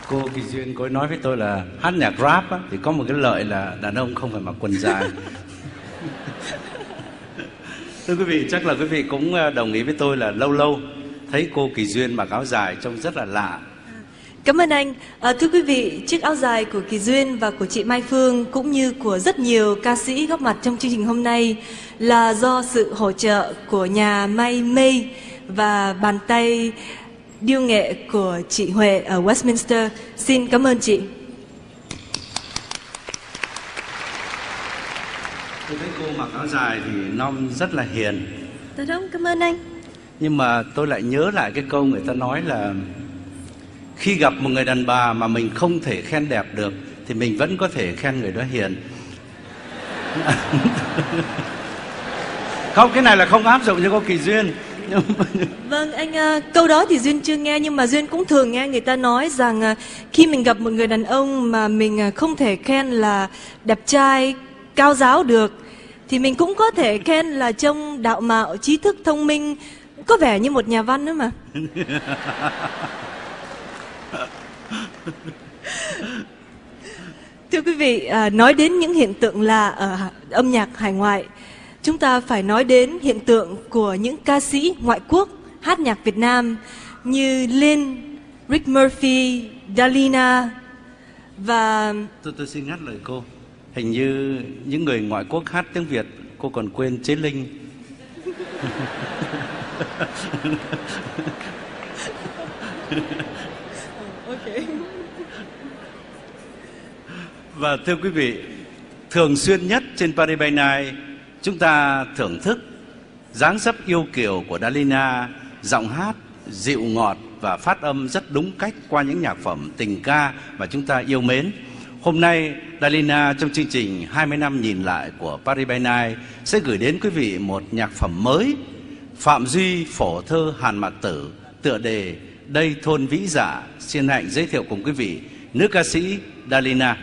Cô Kỳ Duyên cô ấy nói với tôi là hát nhạc rap á, thì có một cái lợi là đàn ông không phải mặc quần dài. Thưa quý vị, chắc là quý vị cũng đồng ý với tôi là lâu lâu thấy cô Kỳ Duyên mặc áo dài trông rất là lạ. Cảm ơn anh. Thưa quý vị, chiếc áo dài của Kỳ Duyên và của chị Mai Phương cũng như của rất nhiều ca sĩ góp mặt trong chương trình hôm nay là do sự hỗ trợ của nhà may mây và bàn tay điêu nghệ của chị Huệ ở Westminster. Xin cảm ơn chị. Tôi thấy cô mặc áo dài thì non rất là hiền. Thật không? Cảm ơn anh. Nhưng mà tôi lại nhớ lại cái câu người ta nói là khi gặp một người đàn bà mà mình không thể khen đẹp được thì mình vẫn có thể khen người đó hiền. Không, cái này là không áp dụng cho cô Kỳ Duyên. Vâng anh, câu đó thì Duyên chưa nghe, nhưng mà Duyên cũng thường nghe người ta nói rằng khi mình gặp một người đàn ông mà mình không thể khen là đẹp trai, cao ráo được thì mình cũng có thể khen là trông đạo mạo, trí thức, thông minh, có vẻ như một nhà văn nữa mà. Thưa quý vị, nói đến những hiện tượng lạ ở âm nhạc hải ngoại, chúng ta phải nói đến hiện tượng của những ca sĩ ngoại quốc hát nhạc Việt Nam như Lin, Rick Murphy, Dalina và... Tôi xin ngắt lời cô. Hình như những người ngoại quốc hát tiếng Việt cô còn quên Chế Linh. Và thưa quý vị, thường xuyên nhất trên Paris by Night chúng ta thưởng thức dáng dấp yêu kiều của Dalina, giọng hát dịu ngọt và phát âm rất đúng cách qua những nhạc phẩm tình ca mà chúng ta yêu mến. Hôm nay, Dalina trong chương trình 20 năm nhìn lại của Paris by Night sẽ gửi đến quý vị một nhạc phẩm mới, Phạm Duy phổ thơ Hàn Mạc Tử, tựa đề Đây Thôn Vĩ Dạ. Xin hạnh giới thiệu cùng quý vị nữ ca sĩ Dalina.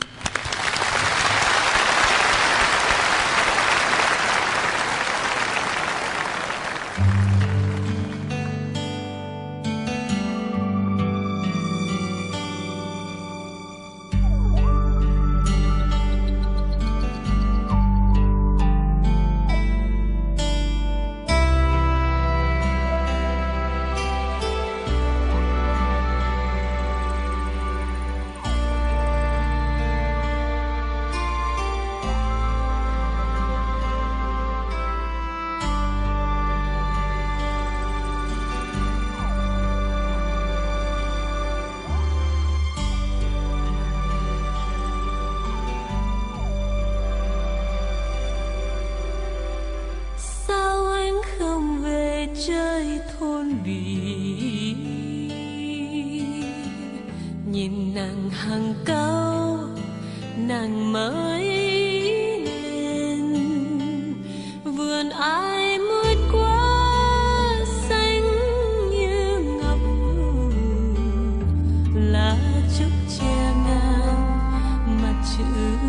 chơi thôn Bỉ, nhìn nàng hàng cao nàng mới lên, vườn ai mướt quá xanh như ngọc, lá trúc che ngang mặt chữ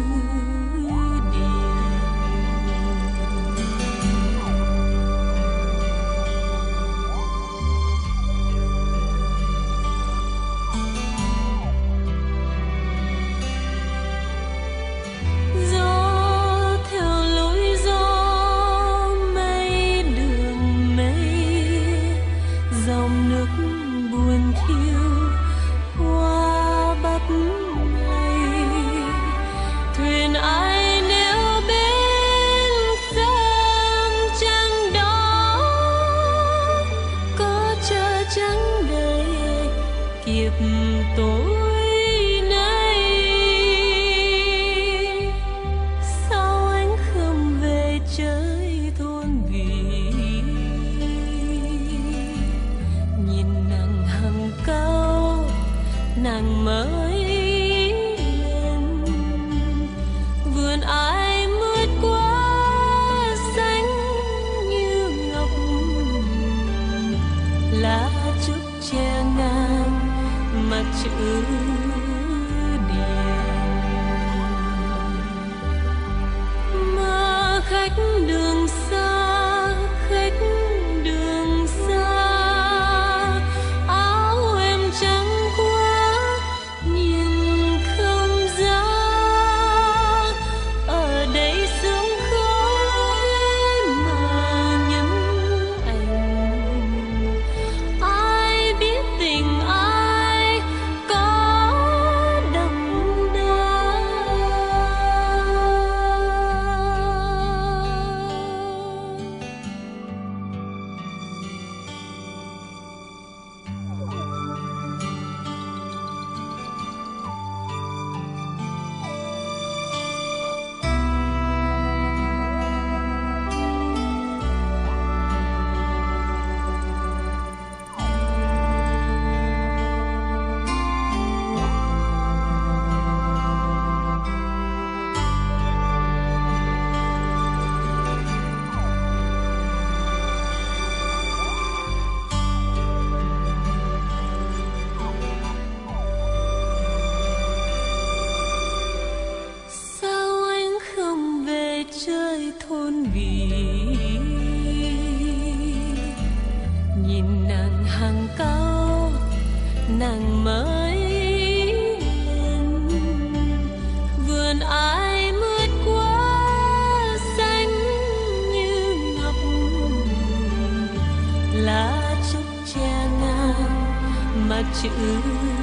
nàng mới lên, vườn ai mướt quá xanh như ngọc, lá trúc che ngang mặt chữ điền, mà khách đường xa, khách đường xa, áo em trắng quá chữ